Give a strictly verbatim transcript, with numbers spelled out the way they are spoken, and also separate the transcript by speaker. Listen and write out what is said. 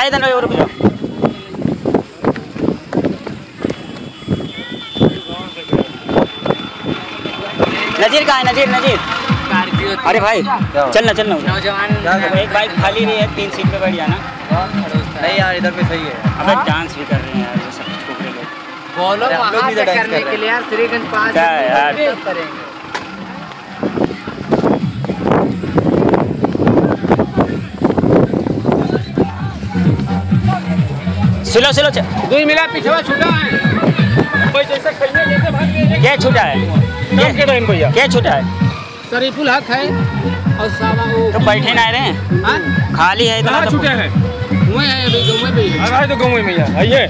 Speaker 1: इधर रुक जाओ। नजीर कहाँ है? नजीर नजीर अरे भाई चलना चलना।
Speaker 2: नौजवान
Speaker 1: एक बाइक खाली नहीं है, तीन सीट पे बैठ जाना।
Speaker 3: नहीं यार इधर पे सही है।
Speaker 1: अबे डांस भी कर रहे हैं यार ये सब छोकरे लोग।
Speaker 2: बोलो वहाँ से करने के लिए यार श्रीगंज पास
Speaker 1: क्या है यार
Speaker 2: करेंगे।
Speaker 1: सिलो सिलो
Speaker 3: दो मिला पीछे छूटा है जैसे खैले जैसे भाग गए।
Speaker 1: क्या छूटा है?
Speaker 3: के टाइम भैया
Speaker 1: क्या छूटा है?
Speaker 3: शरीफुल हक है और सावा वो
Speaker 1: तो बैठे ना रहे हैं, खाली है इतना तो
Speaker 3: छूटे हैं। मैं है अभी गांव में भी है तो गांव में भैया आइए।